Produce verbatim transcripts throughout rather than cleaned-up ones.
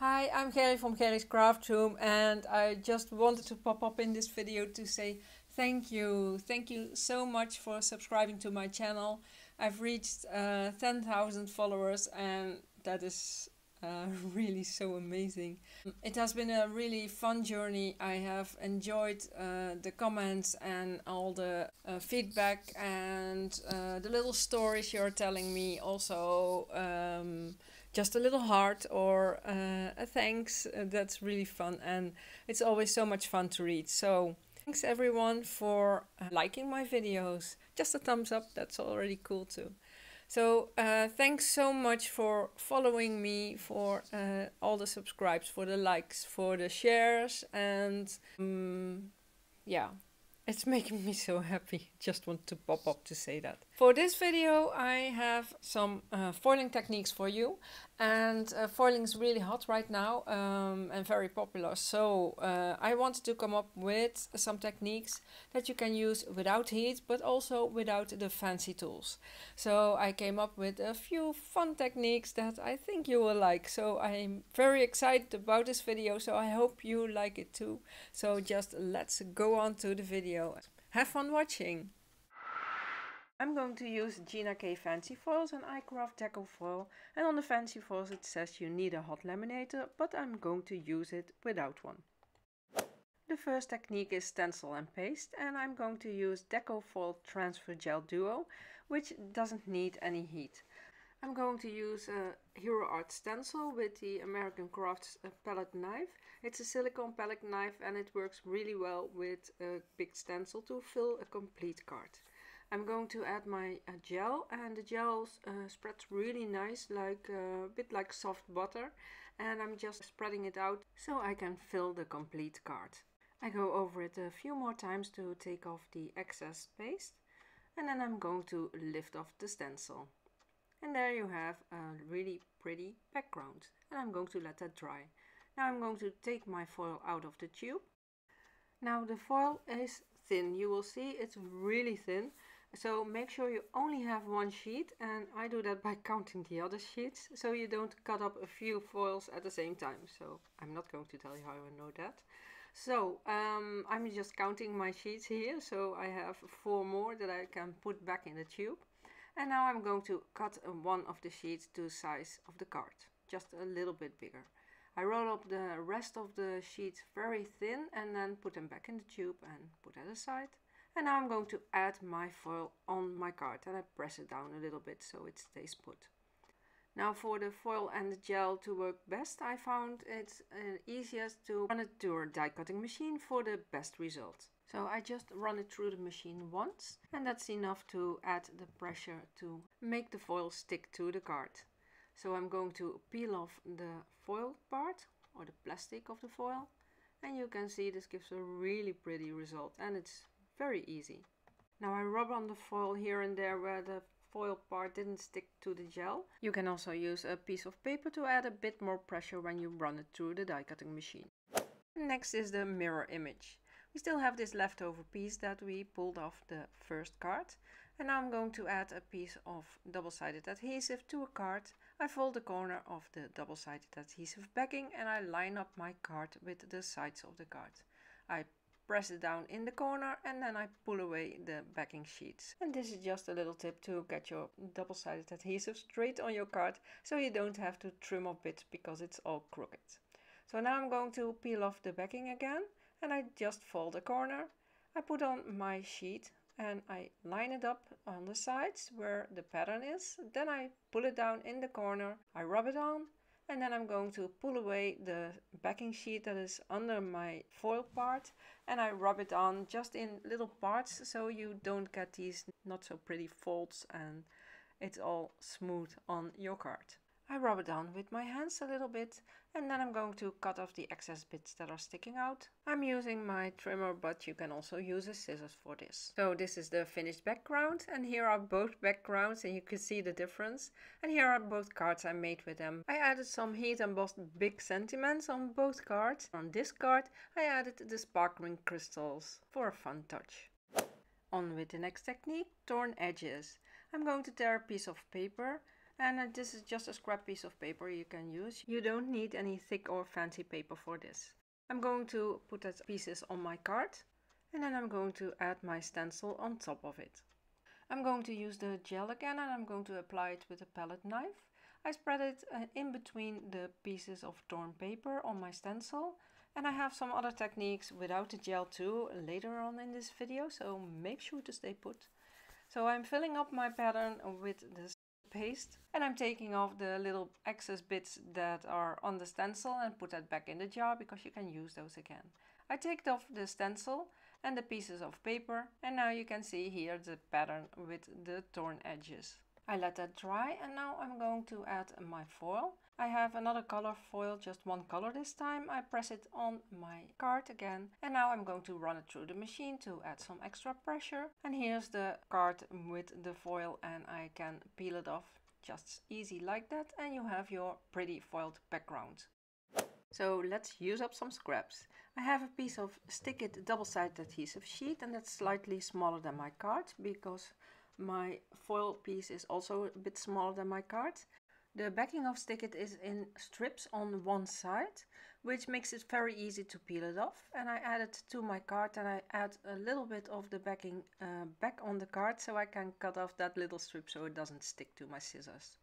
Hi, I'm Gerry from Gerry's Craft Room, and I just wanted to pop up in this video to say thank you. Thank you so much for subscribing to my channel. I've reached uh, ten thousand followers, and that is uh, really so amazing. It has been a really fun journey. I have enjoyed uh, the comments and all the uh, feedback and uh, the little stories you're telling me. Also, um, just a little heart or uh, a thanks. Uh, that's really fun, and it's always so much fun to read. So thanks everyone for uh, liking my videos. Just a thumbs up, that's already cool too. So uh, thanks so much for following me, for uh, all the subscribes, for the likes, for the shares, and um, yeah. It's making me so happy. Just want to pop up to say that. For this video I have some uh, foiling techniques for you. And uh, foiling is really hot right now um, and very popular. So uh, I wanted to come up with some techniques that you can use without heat, but also without the fancy tools. So I came up with a few fun techniques that I think you will like. So I'm very excited about this video, so I hope you like it too. So just let's go on to the video. Have fun watching! I'm going to use Gina K Fancy Foils and iCraft Deco Foil, and on the fancy foils it says you need a hot laminator, but I'm going to use it without one. The first technique is stencil and paste, and I'm going to use Deco Foil Transfer Gel Duo, which doesn't need any heat. I'm going to use a Hero Art stencil with the American Crafts palette knife. It's a silicone palette knife and it works really well with a big stencil to fill a complete card. I'm going to add my uh, gel, and the gel uh, spreads really nice, like uh, a bit like soft butter, and I'm just spreading it out so I can fill the complete card. I go over it a few more times to take off the excess paste, and then I'm going to lift off the stencil. And there you have a really pretty background, and I'm going to let that dry. Now I'm going to take my foil out of the tube. Now the foil is thin, you will see it's really thin, so make sure you only have one sheet, and I do that by counting the other sheets, so you don't cut up a few foils at the same time. So I'm not going to tell you how I know that. So um, I'm just counting my sheets here, so I have four more that I can put back in the tube. And now I'm going to cut one of the sheets to the size of the card, just a little bit bigger. I roll up the rest of the sheets very thin and then put them back in the tube and put that aside. And now I'm going to add my foil on my card, and I press it down a little bit so it stays put. Now for the foil and the gel to work best, I found it uh, easiest to run it through a die cutting machine for the best result. So I just run it through the machine once, and that's enough to add the pressure to make the foil stick to the card. So I'm going to peel off the foil part, or the plastic of the foil, and you can see this gives a really pretty result, and it's very easy. Now I rub on the foil here and there where the foil part didn't stick to the gel. You can also use a piece of paper to add a bit more pressure when you run it through the die cutting machine. Next is the mirror image. We still have this leftover piece that we pulled off the first card, and now I'm going to add a piece of double-sided adhesive to a card. I fold the corner of the double-sided adhesive backing and I line up my card with the sides of the card. I press it down in the corner and then I pull away the backing sheets. And this is just a little tip to get your double-sided adhesive straight on your card, so you don't have to trim off bits because it's all crooked. So now I'm going to peel off the backing again, and I just fold a corner. I put on my sheet and I line it up on the sides where the pattern is. Then I pull it down in the corner, I rub it on, and then I'm going to pull away the backing sheet that is under my foil part, and I rub it on just in little parts so you don't get these not so pretty folds and it's all smooth on your card. I rub it on with my hands a little bit, and then I'm going to cut off the excess bits that are sticking out. I'm using my trimmer, but you can also use a scissors for this. So this is the finished background, and here are both backgrounds, and you can see the difference. And here are both cards I made with them. I added some heat embossed big sentiments on both cards. On this card I added the sparkling crystals for a fun touch. On with the next technique, torn edges. I'm going to tear a piece of paper And uh, this is just a scrap piece of paper you can use. You don't need any thick or fancy paper for this. I'm going to put that pieces on my card, and then I'm going to add my stencil on top of it. I'm going to use the gel again, and I'm going to apply it with a palette knife. I spread it uh, in between the pieces of torn paper on my stencil, and I have some other techniques without the gel too later on in this video, so make sure to stay put. So I'm filling up my pattern with the paste, and I'm taking off the little excess bits that are on the stencil and put that back in the jar because you can use those again. I take off the stencil and the pieces of paper, and now you can see here the pattern with the torn edges. I let that dry, and now I'm going to add my foil. I have another color foil, just one color this time. I press it on my card again, and now I'm going to run it through the machine to add some extra pressure. And here's the card with the foil, and I can peel it off just easy like that, and you have your pretty foiled background. So let's use up some scraps. I have a piece of Stick It double-sided adhesive sheet, and that's slightly smaller than my card because my foil piece is also a bit smaller than my card. The backing of Stick It is in strips on one side, which makes it very easy to peel it off. And I add it to my card, and I add a little bit of the backing uh, back on the card so I can cut off that little strip so it doesn't stick to my scissors.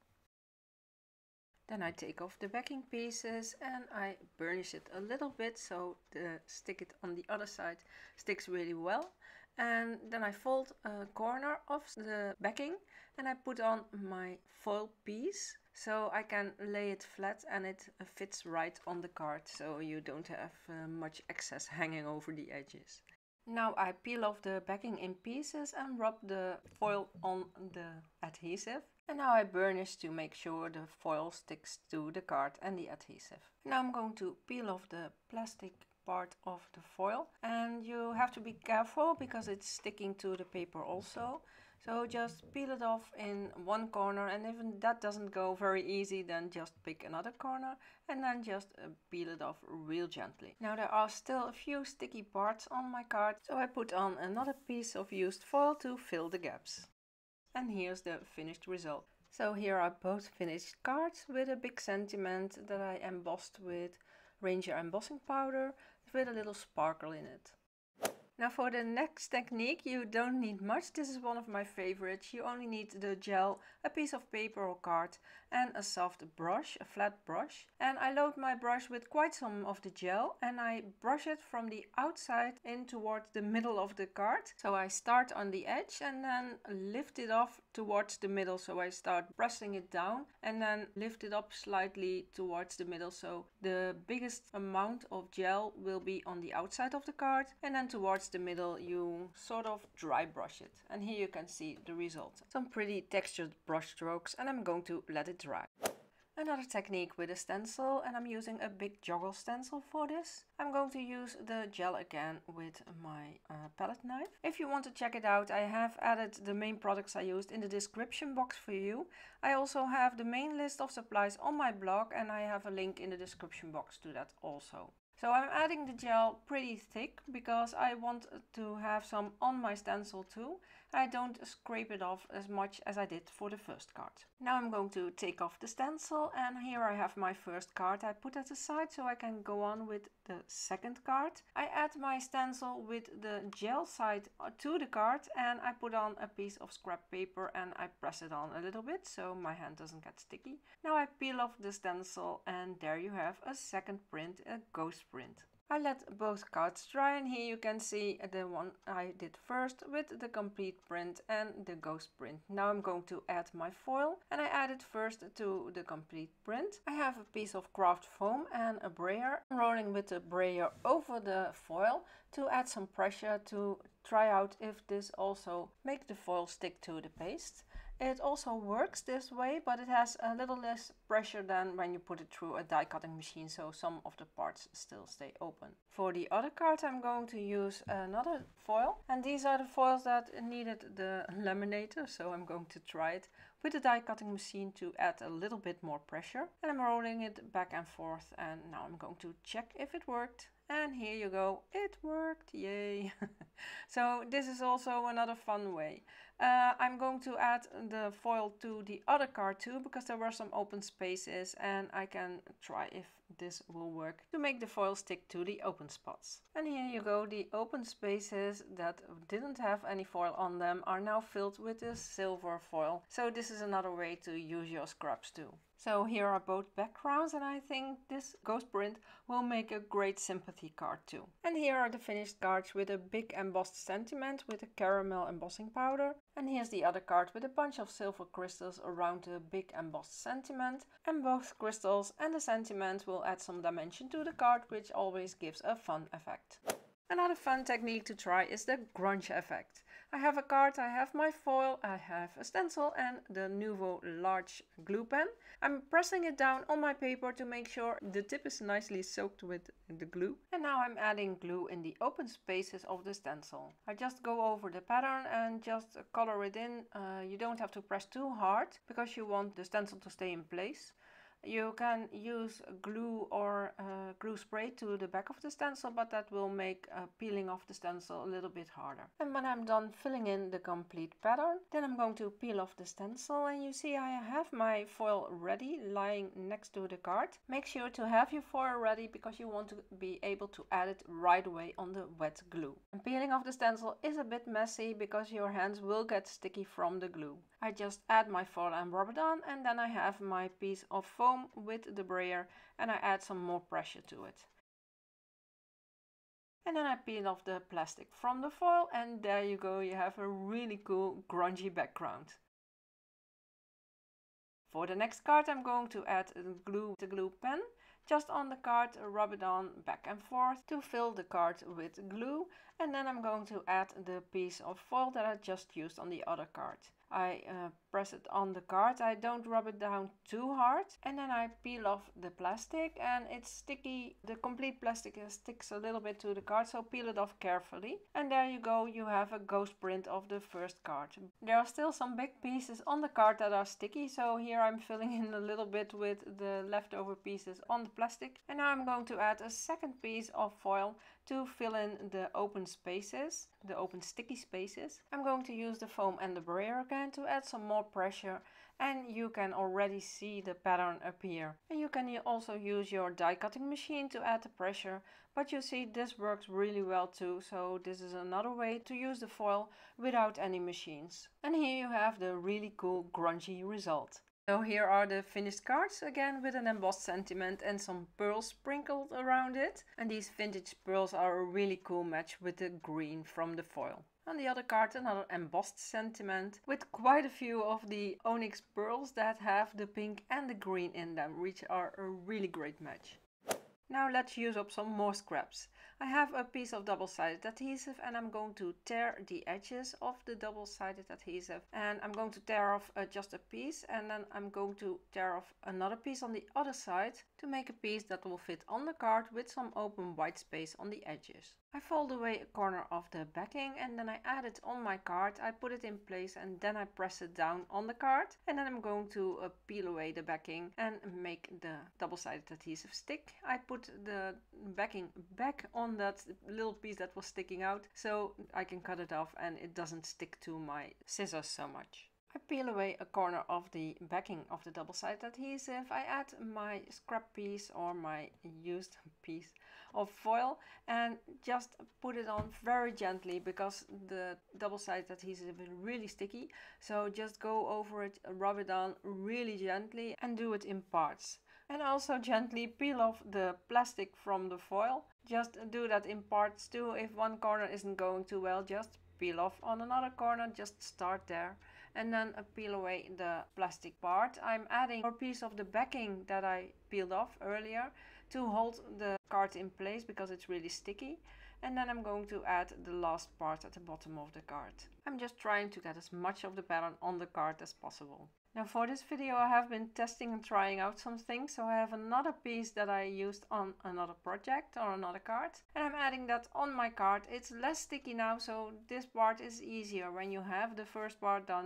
Then I take off the backing pieces and I burnish it a little bit so the Stick It on the other side sticks really well. And then I fold a corner of the backing and I put on my foil piece so I can lay it flat and it fits right on the card so you don't have uh, much excess hanging over the edges. Now I peel off the backing in pieces and rub the foil on the adhesive. And now I burnish to make sure the foil sticks to the card and the adhesive. Now I'm going to peel off the plastic part of the foil, and you have to be careful because it's sticking to the paper also. So just peel it off in one corner, and if that doesn't go very easy, then just pick another corner and then just uh, peel it off real gently. Now there are still a few sticky parts on my card, so I put on another piece of used foil to fill the gaps. And here's the finished result. So here are both finished cards with a big sentiment that I embossed with Ranger embossing powder with a little sparkle in it. Now for the next technique you don't need much. This is one of my favorites. You only need the gel, a piece of paper or card and a soft brush, a flat brush. And I load my brush with quite some of the gel and I brush it from the outside in towards the middle of the card. So I start on the edge and then lift it off towards the middle. So I start pressing it down and then lift it up slightly towards the middle. So the biggest amount of gel will be on the outside of the card, and then towards the middle you sort of dry brush it, and here you can see the result. Some pretty textured brush strokes, and I'm going to let it dry. Another technique with a stencil, and I'm using a big joggle stencil for this. I'm going to use the gel again with my uh, palette knife. If you want to check it out, I have added the main products I used in the description box for you. I also have the main list of supplies on my blog, and I have a link in the description box to that also. So I'm adding the gel pretty thick because I want to have some on my stencil too. I don't scrape it off as much as I did for the first card. Now I'm going to take off the stencil, and here I have my first card. I put that aside so I can go on with the second card. I add my stencil with the gel side to the card, and I put on a piece of scrap paper and I press it on a little bit so my hand doesn't get sticky. Now I peel off the stencil, and there you have a second print, a ghost print. I let both cards dry, and here you can see the one I did first with the complete print and the ghost print. Now I'm going to add my foil, and I add it first to the complete print. I have a piece of craft foam and a brayer. I'm rolling with the brayer over the foil to add some pressure to try out if this also makes the foil stick to the paste. It also works this way, but it has a little less pressure than when you put it through a die cutting machine, so some of the parts still stay open. For the other card I'm going to use another foil, and these are the foils that needed the laminator, so I'm going to try it with the die cutting machine to add a little bit more pressure. And I'm rolling it back and forth, and now I'm going to check if it worked. And here you go, it worked, yay! So this is also another fun way. Uh, I'm going to add the foil to the other card too, because there were some open spaces, and I can try if this will work to make the foil stick to the open spots. And here you go, the open spaces that didn't have any foil on them are now filled with the silver foil. So this is another way to use your scraps too. So here are both backgrounds, and I think this ghost print will make a great sympathy card too. And here are the finished cards with a big embossed sentiment with a caramel embossing powder. And here's the other card with a bunch of silver crystals around the big embossed sentiment. And both crystals and the sentiment will add some dimension to the card, which always gives a fun effect. Another fun technique to try is the grunge effect. I have a card, I have my foil, I have a stencil and the Nuvo large glue pen. I'm pressing it down on my paper to make sure the tip is nicely soaked with the glue. And now I'm adding glue in the open spaces of the stencil. I just go over the pattern and just color it in. Uh, you don't have to press too hard because you want the stencil to stay in place. You can use glue or uh, glue spray to the back of the stencil, but that will make uh, peeling off the stencil a little bit harder. And when I'm done filling in the complete pattern, then I'm going to peel off the stencil, and you see I have my foil ready lying next to the card. Make sure to have your foil ready because you want to be able to add it right away on the wet glue. And peeling off the stencil is a bit messy because your hands will get sticky from the glue. I just add my foil and rub it on, and then I have my piece of foam with the brayer, and I add some more pressure to it. And then I peel off the plastic from the foil, and there you go, you have a really cool grungy background. For the next card I'm going to add glue, the glue pen. Just on the card, rub it on back and forth to fill the card with glue, and then I'm going to add the piece of foil that I just used on the other card. I uh, press it on the card, I don't rub it down too hard, and then I peel off the plastic, and it's sticky. The complete plastic sticks a little bit to the card, so peel it off carefully. And there you go, you have a ghost print of the first card. There are still some big pieces on the card that are sticky, so here I'm filling in a little bit with the leftover pieces on the plastic. And now I'm going to add a second piece of foil to fill in the open spaces, the open sticky spaces. I'm going to use the foam and the brayer again to add some more pressure, and you can already see the pattern appear. And you can also use your die cutting machine to add the pressure, but you see this works really well too, so this is another way to use the foil without any machines. And here you have the really cool grungy result. So here are the finished cards, again with an embossed sentiment and some pearls sprinkled around it. And these vintage pearls are a really cool match with the green from the foil. On the other card, another embossed sentiment with quite a few of the onyx pearls that have the pink and the green in them, which are a really great match. Now let's use up some more scraps. I have a piece of double-sided adhesive, and I'm going to tear the edges of the double-sided adhesive, and I'm going to tear off uh, just a piece, and then I'm going to tear off another piece on the other side to make a piece that will fit on the card with some open white space on the edges. I fold away a corner of the backing, and then I add it on my card. I put it in place, and then I press it down on the card, and then I'm going to uh, peel away the backing and make the double-sided adhesive stick. I put the backing back on that little piece that was sticking out so I can cut it off and it doesn't stick to my scissors so much. I peel away a corner of the backing of the double-sided adhesive. I add my scrap piece or my used piece of foil and just put it on very gently because the double-sided adhesive is really sticky. So just go over it, rub it on really gently and do it in parts. And also gently peel off the plastic from the foil. Just do that in parts too. If one corner isn't going too well, just peel off on another corner, just start there. And then uh, peel away the plastic part. I'm adding a piece of the backing that I peeled off earlier to hold the card in place because it's really sticky. And then I'm going to add the last part at the bottom of the card. I'm just trying to get as much of the pattern on the card as possible. Now for this video I have been testing and trying out some things, so I have another piece that I used on another project or another card, and I'm adding that on my card. It's less sticky now, so this part is easier. When you have the first part done,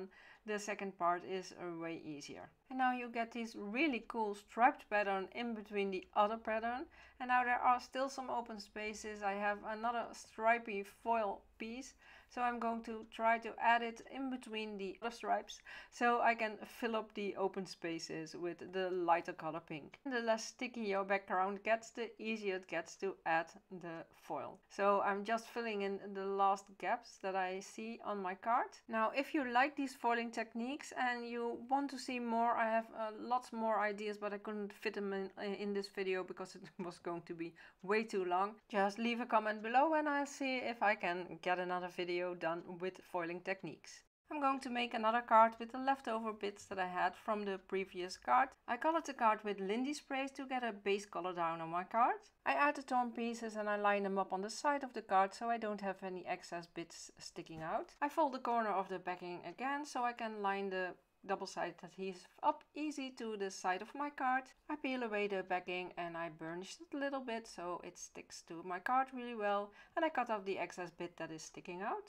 the second part is uh, way easier. And now you get this really cool striped pattern in between the other pattern. And now there are still some open spaces. I have another stripy foil piece, so I'm going to try to add it in between the other stripes so I can fill up the open spaces with the lighter color pink. The less sticky your background gets, the easier it gets to add the foil. So I'm just filling in the last gaps that I see on my card. Now if you like these foiling techniques and you want to see more, I have uh, lots more ideas, but I couldn't fit them in, in this video because it was going to be way too long. Just leave a comment below and I'll see if I can get another video done with foiling techniques. I'm going to make another card with the leftover bits that I had from the previous card. I colored the card with Lindy sprays to get a base color down on my card. I add the torn pieces and I line them up on the side of the card so I don't have any excess bits sticking out. I fold the corner of the backing again so I can line the double-sided adhesive up easy to the side of my card. I peel away the backing and I burnish it a little bit so it sticks to my card really well, and I cut off the excess bit that is sticking out.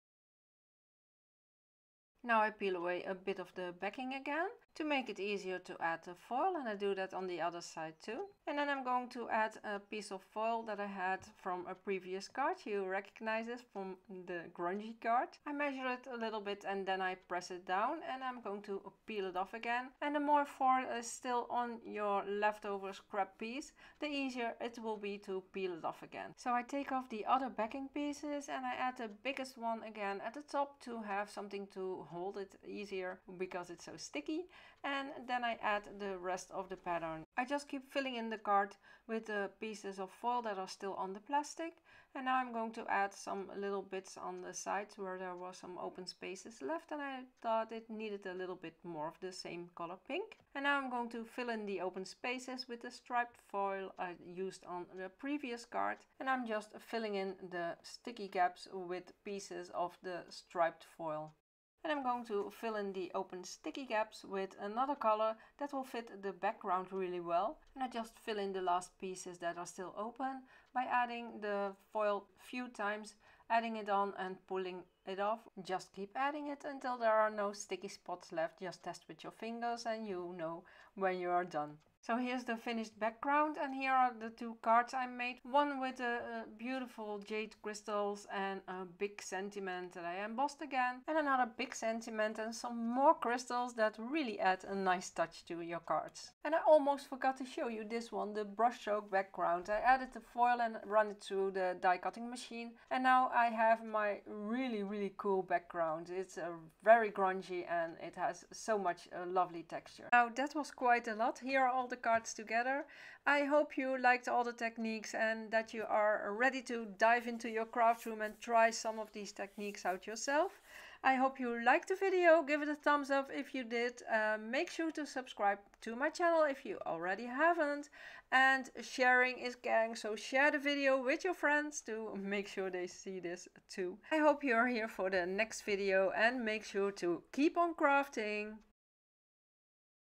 Now I peel away a bit of the backing again to make it easier to add the foil, and I do that on the other side too. And then I'm going to add a piece of foil that I had from a previous card. You recognize this from the grungy card. I measure it a little bit and then I press it down and I'm going to peel it off again. And the more foil is still on your leftover scrap piece, the easier it will be to peel it off again. So I take off the other backing pieces and I add the biggest one again at the top to have something to hold it easier because it's so sticky. And then I add the rest of the pattern. I just keep filling in the card with the pieces of foil that are still on the plastic. And now I'm going to add some little bits on the sides where there was some open spaces left and I thought it needed a little bit more of the same color pink. And now I'm going to fill in the open spaces with the striped foil I used on the previous card. And I'm just filling in the sticky gaps with pieces of the striped foil. And I'm going to fill in the open sticky gaps with another color that will fit the background really well. And I just fill in the last pieces that are still open by adding the foil a few times, adding it on and pulling it off. Just keep adding it until there are no sticky spots left. Just test with your fingers and you know when you are done. So here's the finished background, and here are the two cards I made. One with a, a beautiful jade crystals and a big sentiment that I embossed again. And another big sentiment and some more crystals that really add a nice touch to your cards. And I almost forgot to show you this one, the brushstroke background. I added the foil and run it through the die cutting machine. And now I have my really, really cool background. It's uh, very grungy and it has so much uh, lovely texture. Now that was quite a lot. Here are all the cards together. I hope you liked all the techniques and that you are ready to dive into your craft room and try some of these techniques out yourself. I hope you liked the video. Give it a thumbs up if you did. Uh, make sure to subscribe to my channel if you already haven't. And sharing is caring, so share the video with your friends to make sure they see this too. I hope you're here for the next video and make sure to keep on crafting.